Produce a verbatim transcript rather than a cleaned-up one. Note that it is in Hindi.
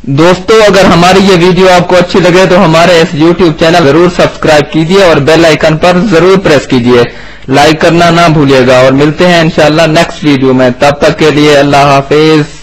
दोस्तों अगर हमारी ये वीडियो आपको अच्छी लगे तो हमारे इस यूट्यूब चैनल जरूर सब्सक्राइब कीजिए और बेल आइकन पर जरूर प्रेस कीजिए। लाइक करना ना भूलिएगा और मिलते हैं इंशाल्लाह नेक्स्ट वीडियो में। तब तक के लिए अल्लाह हाफिज।